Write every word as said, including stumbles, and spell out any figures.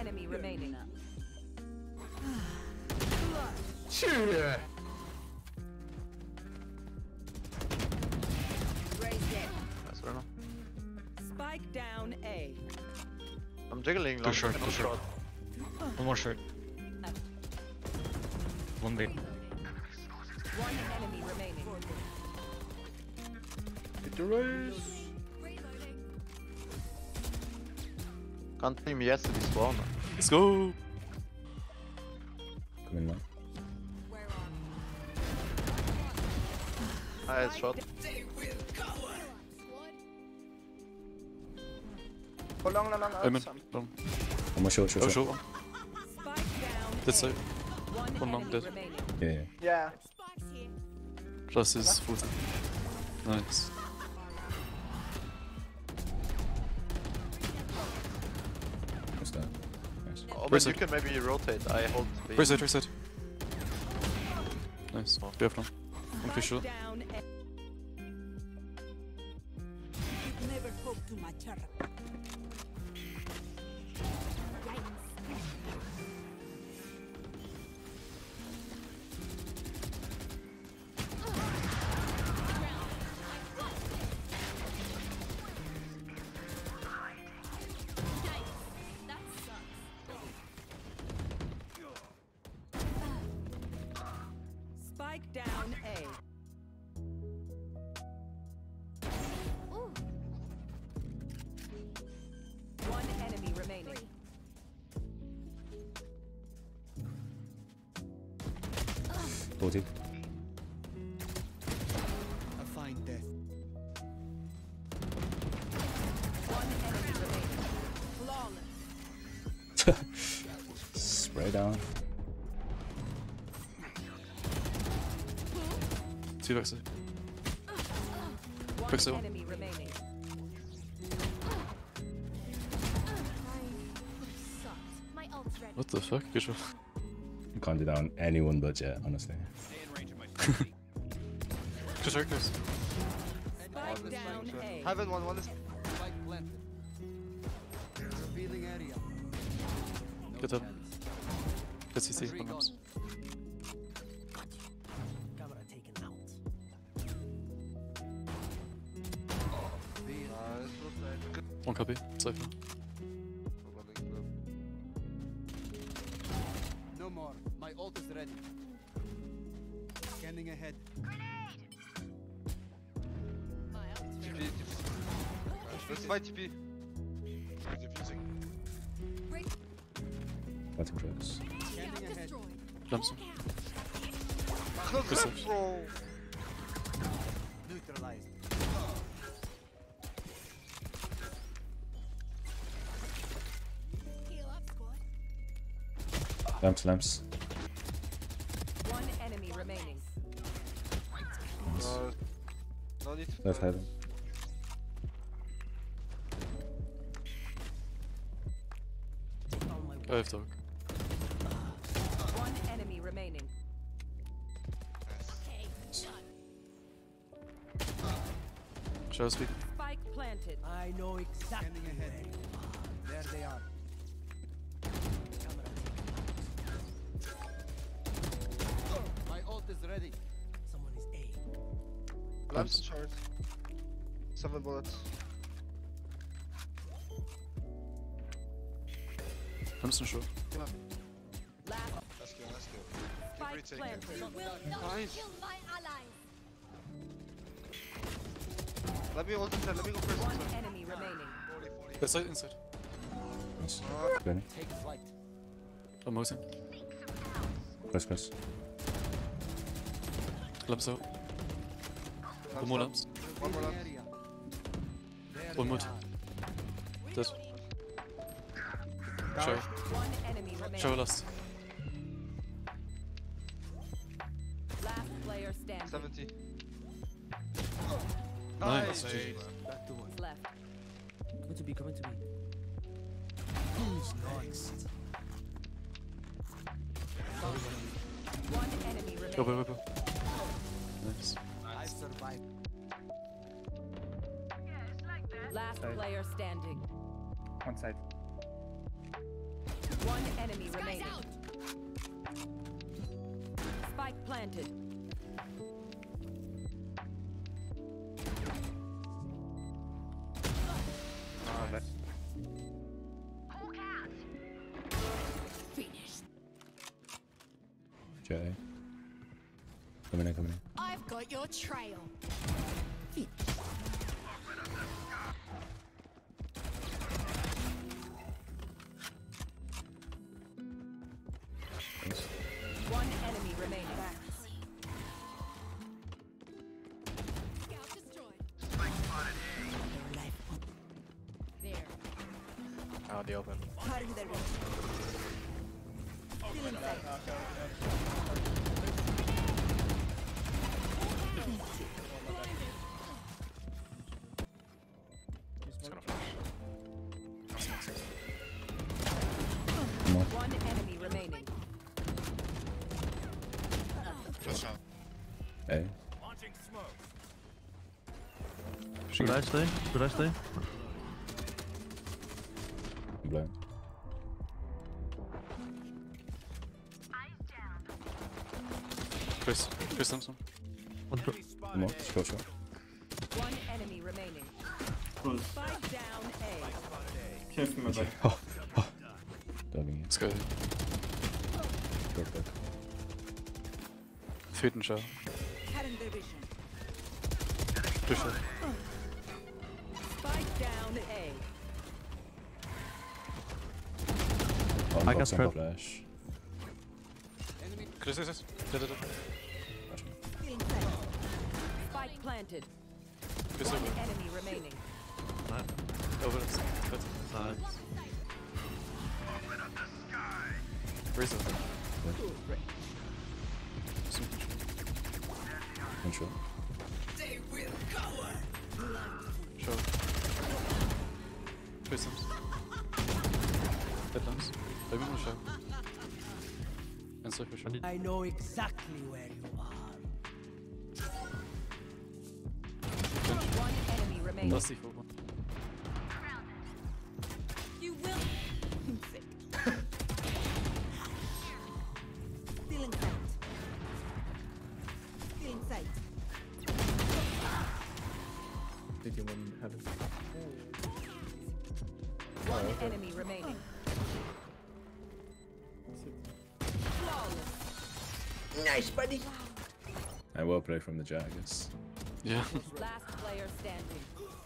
enemy remaining. Shit. That's fair enough. Spike down A. I'm jiggling long. Too short, too short. One more short. One B. One enemy remaining. Hit the race. Can't think yes to be spawned. Let's go! Come in now. I had shot. Go long, long, long. I'm in. Some. Long. One more short, short, Oh, short. short one. Spike down. This side. One, One long enemy dead. remaining. Yeah, yeah. Yeah. Plus is forty. Nice. What's that? Nice. Oh, but Raise you it. can maybe rotate. I hold B. Right side, right side. Nice. B F now. One fish Spike shot. down A. Never hope to my terror. Spike down A. One enemy remaining. forty. A fine death. One enemy remaining. Flawless. Spray down. Two backside. One Fix it. enemy remaining. What the fuck? Good job. You can't do that on anyone but Jet, honestly. Good shot, guys. Spike down A. Heaven one, one is. Spike planted. Revealing area. No Good up. chance. Good C C. One lamps. Camera taken out. Nice, rotate. One copy. Cypher. No more. My ult is ready. Scanning ahead. T P. Let's fight T P. Fighting close. Scanning ahead. Lamps. Close Good up, stuff. bro. Neutralized. Lamps, lamps. One enemy remaining. Nice. No, no need to. Left heaven. Oh my I have dog. One enemy remaining. Shadow speak. Spike planted. I know exactly. Scanning ahead. There they are. Camera My ult is ready. Someone is A. Lamps and short. Seven bullets. Lamps and short. Last Let's go, let's go. spike retake planted. Nice. Let me ult inside, let me go first. One inside. enemy remaining. forty, forty. That side, inside. Nice. Uh, Clear. Take flight. I'm mosing. Close, close. Lamps out. One more lamps. One more Revealing lamp. area. There One they more. are. Dead. Show. One enemy remaining. Show last. Last player standing. seventy. Nice. Back to work. Left. Come to B, come to B. Who's next? One enemy remaining. Go, go, go, go. Nice. I've survived. Last player standing. One side. One enemy remaining. Spike planted. Ah, nice. J. Coming in, coming in. I've got your trail. Nice. One enemy remaining. Scout destroyed. There. Out the open. It's gonna flash. Come on. One enemy remaining. Flash out. A. Should I stay? Should I stay? Blown. Chris. Chris Thompson. One dro- Come on. Short, short. One enemy remaining. Spike down A. Keyfime bak. Oh, oh. Dogging it. Let's go. Short back. Feed and shot. Push it. Spike down A. Oh, I got box and trap. flash. Chris, Chris, Chris. Da, da, da. Spike planted. Chris One over. enemy remaining. Over. That's Nice. Razor. One shot. Show. Chris Thompson. Headlands. Maybe more show. And circle show. I know exactly where you are. One enemy remaining. That's the full one. You will. Still in sight. Still in sight. City one heaven. One enemy remaining. Flawless. Nice, buddy. I will play from the Jaggers. Yeah. Last player standing.